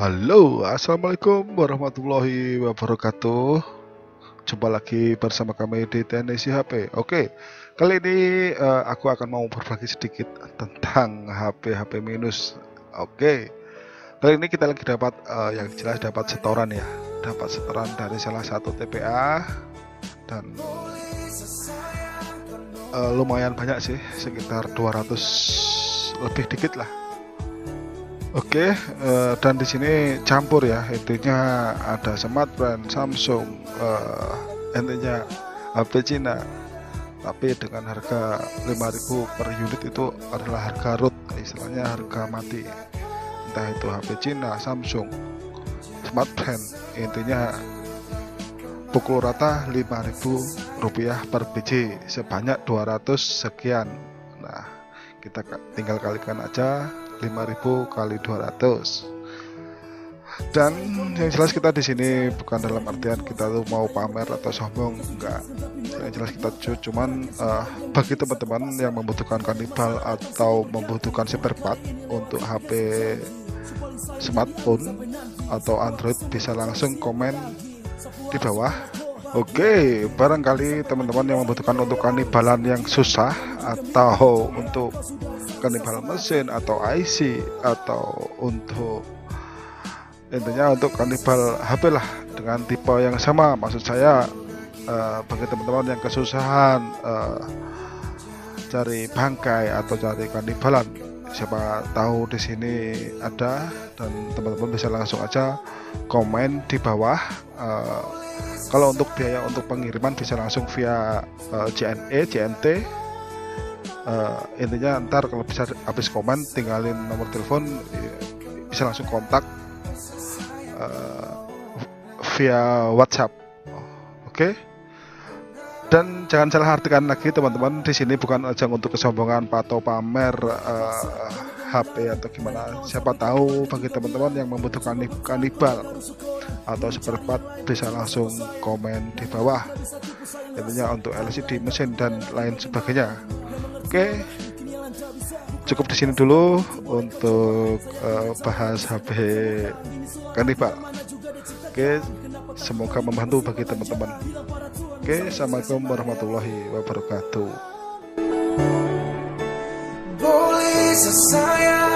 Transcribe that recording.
Halo, assalamualaikum warahmatullahi wabarakatuh. Jumpa lagi bersama kami di Teknisi HP. Oke, kali ini aku akan mau berbagi sedikit tentang HP minus. Oke, kali ini kita lagi dapat yang jelas dapat setoran ya, dapat setoran dari salah satu TPA dan lumayan banyak sih, sekitar 200 lebih dikit lah. Oke, dan di sini campur ya, intinya ada smartphone Samsung, intinya HP Cina, tapi dengan harga 5.000 per unit. Itu adalah harga root, istilahnya harga mati, entah itu HP Cina, Samsung, smartphone, intinya pukul rata Rp5.000 per biji, sebanyak 200 sekian. Nah, kita tinggal kalikan aja 5.000 kali 200. Dan yang jelas kita di sini bukan dalam artian kita tuh mau pamer atau sombong, enggak. Yang jelas kita cuman bagi teman-teman yang membutuhkan kanibal atau membutuhkan spare part untuk HP smartphone atau Android, bisa langsung komen di bawah. Oke, barangkali teman-teman yang membutuhkan untuk kanibalan yang susah, atau untuk kanibal mesin atau IC, atau untuk intinya untuk kanibal HP lah dengan tipe yang sama. Maksud saya bagi teman-teman yang kesusahan cari bangkai atau cari kanibalan, siapa tahu di sini ada, dan teman-teman bisa langsung aja komen di bawah. Kalau untuk biaya untuk pengiriman bisa langsung via JNT. Intinya ntar kalau bisa habis komen tinggalin nomor telepon, bisa langsung kontak via WhatsApp. Oke. Dan jangan salah artikan lagi teman-teman, di sini bukan ajang untuk kesombongan atau pamer HP atau gimana. Siapa tahu bagi teman-teman yang membutuhkan kanibal atau spare part, bisa langsung komen di bawah, intinya untuk LCD, mesin dan lain sebagainya. Oke, cukup di sini dulu untuk bahas HP kanibal. Oke, semoga membantu bagi teman-teman. Oke, assalamualaikum warahmatullahi wabarakatuh. Boleh saya